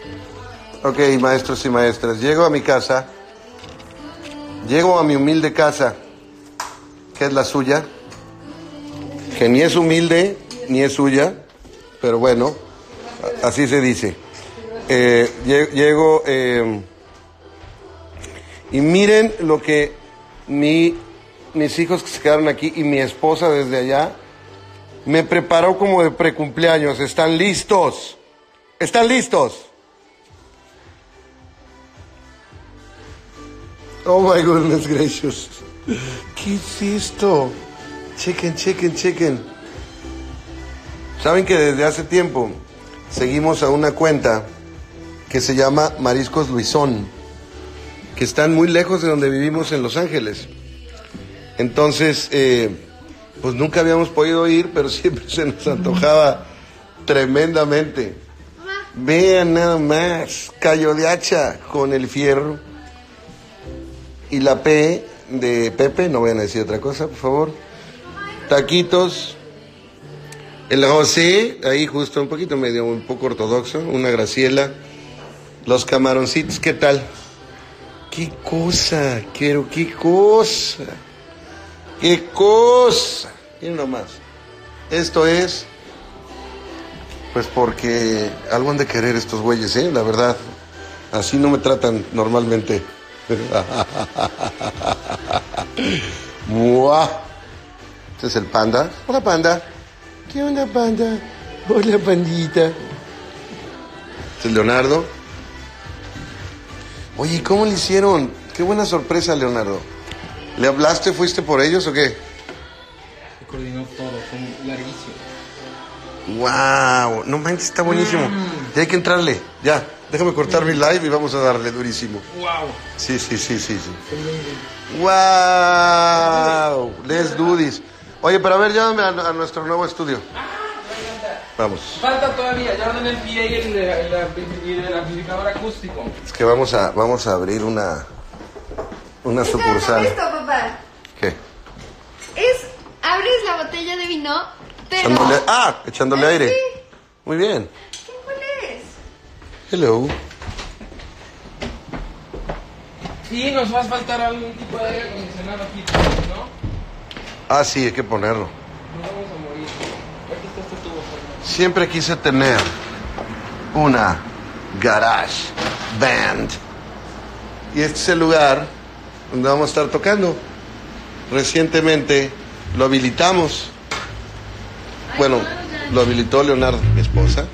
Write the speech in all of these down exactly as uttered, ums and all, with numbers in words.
Ok, maestros y maestras, llego a mi casa, llego a mi humilde casa, que es la suya, que ni es humilde ni es suya, pero bueno, así se dice. Eh, llego eh, y miren lo que mi, mis hijos que se quedaron aquí y mi esposa desde allá me preparó como de precumpleaños. ¿Están listos? ¿Están listos? Oh my goodness gracious. ¿Qué es esto? Chicken, chicken, chicken. Saben que desde hace tiempo seguimos a una cuenta que se llama Mariscos Luisón, que están muy lejos de donde vivimos en Los Ángeles. Entonces, eh, pues nunca habíamos podido ir, pero siempre se nos antojaba tremendamente. Vean nada más, callo de hacha con el fierro. Y la P de Pepe, no vayan a decir otra cosa, por favor. Taquitos. El José, ahí justo un poquito medio, un poco ortodoxo. Una Graciela. Los camaroncitos, ¿qué tal? ¡Qué cosa! Quiero, qué cosa. ¡Qué cosa! Miren nomás. Esto es, pues porque algo han de querer estos güeyes, ¿eh? La verdad. Así no me tratan normalmente. ¡Mua! Este es el panda. Hola, panda. ¿Qué onda, panda? Hola, pandita. Este es Leonardo. Oye, ¿cómo le hicieron? Qué buena sorpresa, Leonardo. ¿Le hablaste? ¿Fuiste por ellos o qué? Se coordinó todo, fue larguísimo. ¡Wow! No manches, está buenísimo. Mm. Ya hay que entrarle. Ya, déjame cortar mm. mi live y vamos a darle durísimo. ¡Wow! Sí, sí, sí, sí, sí. ¡Wow! Let's do this. Oye, pero a ver, llámame a, a nuestro nuevo estudio. Vamos. Falta todavía, ya van el P A y el, el, el, el amplificador acústico. Es que vamos a, vamos a abrir una, una sucursal. ¿Esto, papá? ¿Qué? Es, abres la botella de vino, pero... Echándole, ah, echándole aire. Sí. Muy bien. ¿Qué cuál es? Hello. Sí, nos va a faltar algún tipo de aire acondicionado aquí, ¿no? Ah, sí, hay que ponerlo. Nos vamos a morir. Aquí está este tubo. Siempre quise tener una garage band. Y este es el lugar donde vamos a estar tocando. Recientemente lo habilitamos. Bueno, lo habilitó Leonardo, mi esposa.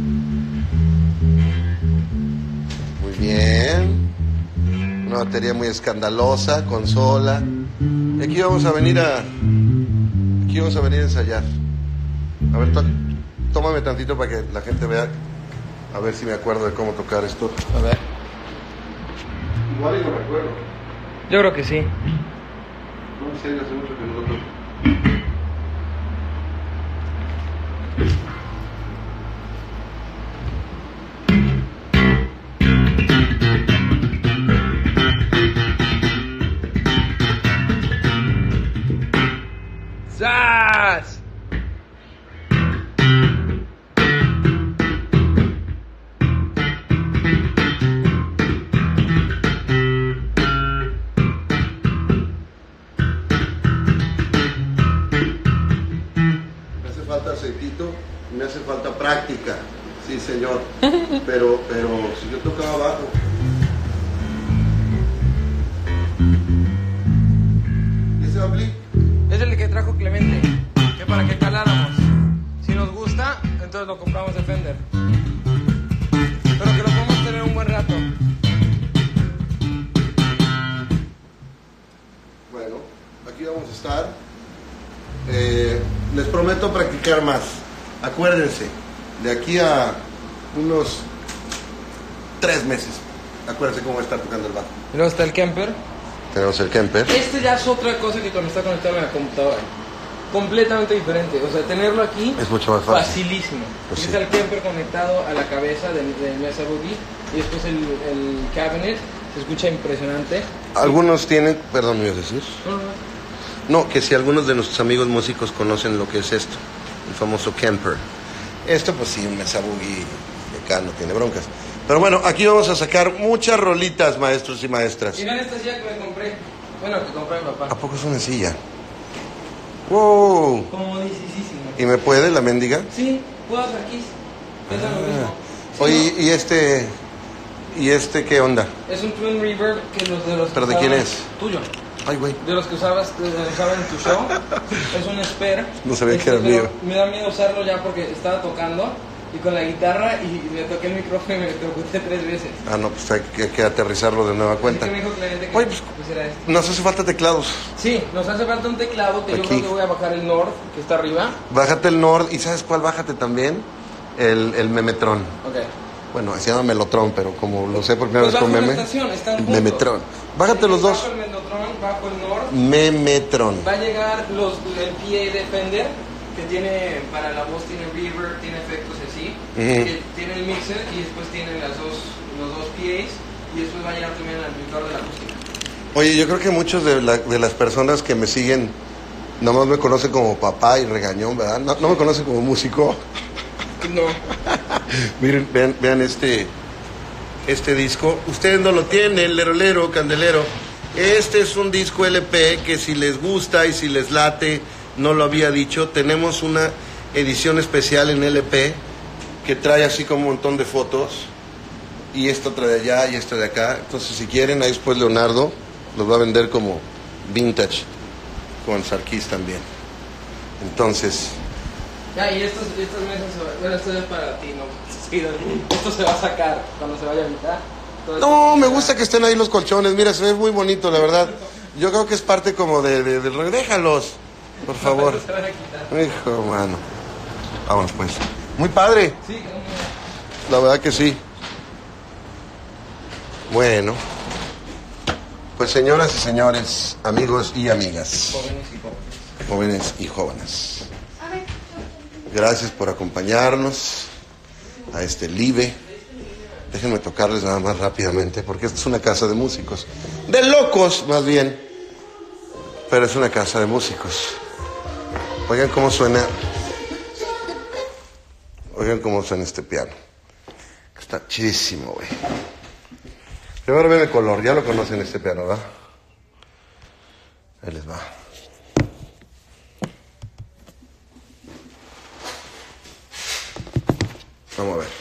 Muy bien. Una batería muy escandalosa, consola. Y aquí vamos a venir a... Aquí vamos a venir a ensayar. A ver, to tómame tantito para que la gente vea. A ver si me acuerdo de cómo tocar esto. A ver. Igual y no recuerdo. Yo creo que sí. No, en serio, hace mucho que no lo toco. ¡Sas! Me hace falta aceitito y me hace falta práctica. Sí, señor. Pero, pero, si yo tocaba abajo. ¿Y ese ampli? Es el que trajo Clemente, que para que caláramos. Si nos gusta, entonces lo compramos de Fender. Pero que lo podemos tener un buen rato. Bueno, aquí vamos a estar. Eh, les prometo practicar más. Acuérdense, de aquí a unos tres meses, acuérdense cómo va a estar tocando el bajo. Y luego está el Kemper. Tenemos el Kemper. Este ya es otra cosa que cuando está conectado en la computadora. Completamente diferente. O sea, tenerlo aquí es mucho más fácil. Facilísimo. Pues sí. Está el Kemper conectado a la cabeza del, del Mesa Boogie. Y después el, el cabinet. Se escucha impresionante. Algunos tienen, perdón, ¿me ibas a decir? No, no. No, que si algunos de nuestros amigos músicos conocen lo que es esto, el famoso Kemper. Esto, pues sí, un Mesa Boogie acá no tiene broncas. Pero bueno, aquí vamos a sacar muchas rolitas, maestros y maestras. Mira esta silla que me compré. Bueno, que compré a mi papá. ¿A poco es una silla? ¡Wow! Comodísimo. ¿Y me puede la mendiga? Sí, puedo hacer aquí. Es lo mismo. Sí, Oye, ¿no? ¿y este? ¿Y este qué onda? Es un Twin Reverb que los de los ¿Pero que de quién usaban- es? Tuyo. Ay, güey. De los que usabas, de- de- usaba en tu show. Es un Esper. No sabía Este, que era pero mío. Me da miedo usarlo ya porque estaba tocando y con la guitarra y me toqué el micrófono y me electrocuté tres veces. Ah, no, pues hay que, hay que aterrizarlo de nueva cuenta. Así que me dijo Clemente que Oye, pues, pusiera esto. nos hace falta teclados. Sí, nos hace falta un teclado que Aquí. yo creo que voy a bajar el Nord, que está arriba. Bájate el Nord. ¿Y sabes cuál? Bájate también el, el Memetron. Ok. Bueno, se llama Melotron, pero como lo sé por primera Pues vez con bajo la meme. estación, están el juntos. Memetron. Bájate los dos. Bajo el Melotron, bajo el Nord. Memetron. Va a llegar los, el P A de Fender, que tiene, para la voz tiene reverb, tiene efectos así. Ujú. que Tiene el mixer y después tiene las dos, los dos P As. Y después va a llegar también el amplificador de la acústica. Oye, yo creo que muchos de, la- de las personas que me siguen nomás me conocen como papá y regañón, ¿verdad? No, no me conocen como músico. No. Miren, vean, vean este, este disco. Ustedes no lo tienen, lero, lero, candelero. Este es un disco L P que si les gusta y si les late, no lo había dicho, tenemos una edición especial en L P que trae así como un montón de fotos. Y esto trae de allá y esto de acá. Entonces, si quieren, ahí después Leonardo los va a vender como vintage, con Sarkis también. Entonces, Ya, y estos, estas mesas, se va- bueno, esto es para ti, ¿no? Sí, esto se va a sacar cuando se vaya a mitad. Todo no, esto- me gusta que estén ahí los colchones. Mira, se ve muy bonito, la verdad. Yo creo que es parte como de... de, de- déjalos, por favor. Se van a quitar. Hijo, mano. Vámonos, pues. Muy padre. Sí, quedó muy bien. La verdad que sí. Bueno. Pues señoras y señores, amigos y amigas, Jóvenes y jóvenes. jóvenes y jóvenes, A ver. gracias por acompañarnos a este live. Déjenme tocarles nada más rápidamente, porque esta es una casa de músicos. De locos, más bien. Pero es una casa de músicos. Oigan cómo suena. Oigan cómo suena este piano. Está chidísimo, güey. Primero ven el color, ya lo conocen este piano, ¿verdad? Ahí les va. Vamos a ver.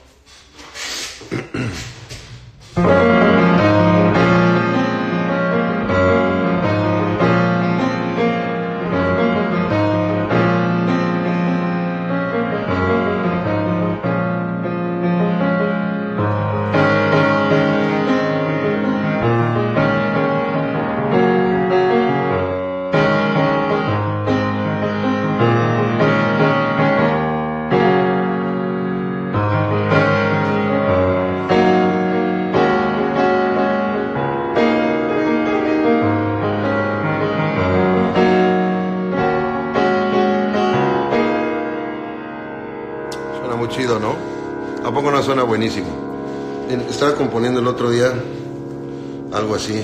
Suena muy chido, ¿no? ¿A poco no suena buenísimo? Bien, estaba componiendo el otro día algo así.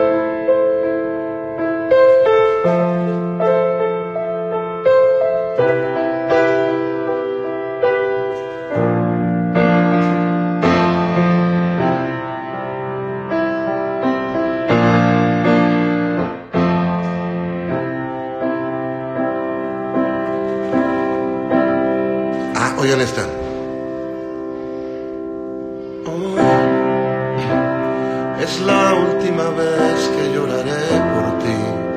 Ah, oigan esta. Hoy es la última vez que lloraré por ti.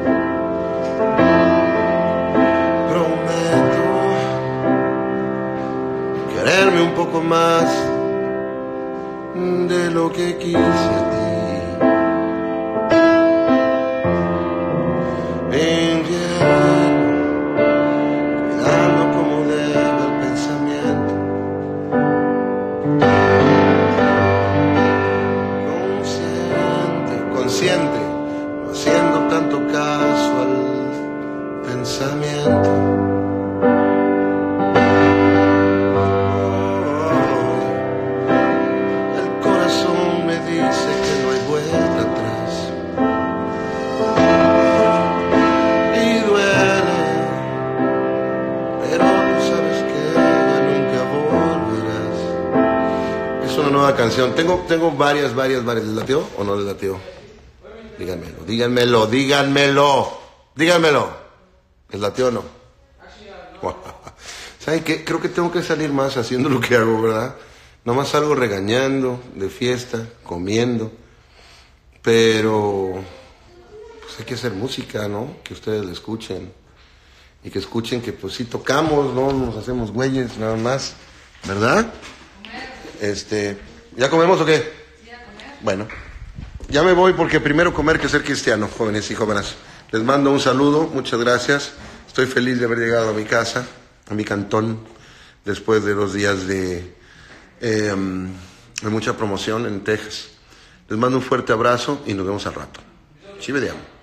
Prometo quererme un poco más de lo que quise a ti. Invierno, cuidando como debe el pensamiento. Consciente, consciente, no haciendo tanto caso al pensamiento. Oh, el corazón me dice que no nueva canción. Tengo, tengo varias, varias, varias. ¿Les latió o no les latió? Díganmelo, díganmelo, díganmelo, díganmelo. ¿Les latió o no? ¿Saben qué? Creo que tengo que salir más haciendo lo que hago, ¿verdad? Nomás salgo regañando, de fiesta, comiendo. Pero pues hay que hacer música, ¿no? Que ustedes la escuchen. Y que escuchen que pues sí tocamos, no nos hacemos güeyes, nada más. ¿Verdad? Este, ¿ya comemos o qué? Bueno, ya me voy porque primero comer que ser cristiano, jóvenes y jóvenes. Les mando un saludo, muchas gracias. Estoy feliz de haber llegado a mi casa, a mi cantón, después de dos días de, eh, de mucha promoción en Texas. Les mando un fuerte abrazo y nos vemos al rato. Ci vediamo.